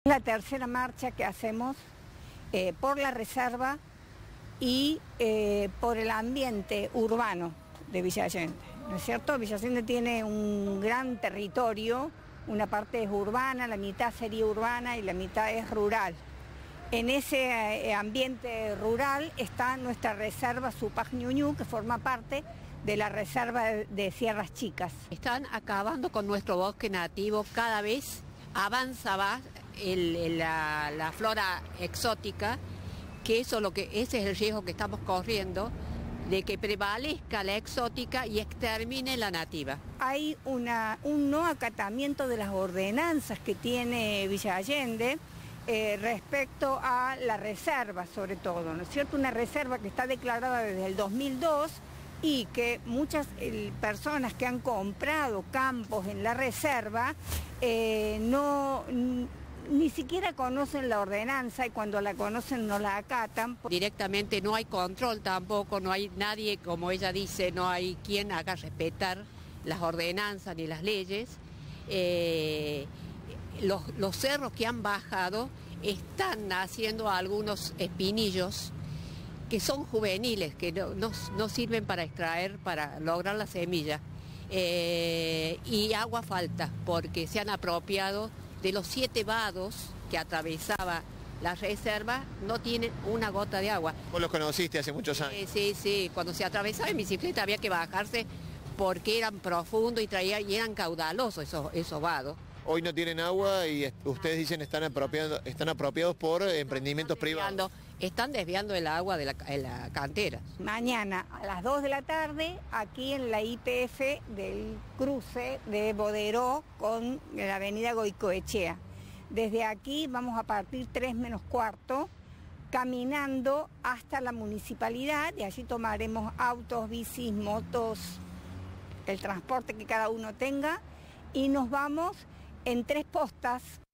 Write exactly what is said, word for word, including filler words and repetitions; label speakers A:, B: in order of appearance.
A: La tercera marcha que hacemos eh, por la reserva y eh, por el ambiente urbano de Villa Allende, ¿no es cierto? Villa Allende tiene un gran territorio, una parte es urbana, la mitad sería urbana y la mitad es rural. En ese eh, ambiente rural está nuestra reserva Supac Ñuñu, que forma parte de la reserva de, de Sierras Chicas.
B: Están acabando con nuestro bosque nativo, cada vez avanza más el, el, la, la flora exótica, que eso lo que ese es el riesgo que estamos corriendo, de que prevalezca la exótica y extermine la nativa.
A: Hay una, un no acatamiento de las ordenanzas que tiene Villa Allende eh, respecto a la reserva, sobre todo, ¿no es cierto? Una reserva que está declarada desde el dos mil dos y que muchas eh, personas que han comprado campos en la reserva eh, no... ni siquiera conocen la ordenanza y cuando la conocen no la acatan.
B: Directamente no hay control tampoco, no hay nadie, como ella dice, no hay quien haga respetar las ordenanzas ni las leyes. Eh, los, los cerros que han bajado están haciendo algunos espinillos que son juveniles, que no, no, no sirven para extraer, para lograr la semilla. Eh, y agua falta, porque se han apropiado de los siete vados que atravesaba la reserva, no tienen una gota de agua.
C: ¿Vos los conociste hace muchos años?
B: Eh, sí, sí, cuando se atravesaba en bicicleta había que bajarse porque eran profundos y, traía, y eran caudalosos esos, esos vados.
C: Hoy no tienen agua y ustedes dicen están apropiados, están apropiados por emprendimientos
B: están desviando,
C: privados.
B: Están desviando el agua de la, de la cantera.
A: Mañana a las dos de la tarde, aquí en la I P F del cruce de Boderó con la avenida Goicoechea. Desde aquí vamos a partir tres menos cuarto, caminando hasta la municipalidad, y allí tomaremos autos, bicis, motos, el transporte que cada uno tenga, y nos vamos en tres postas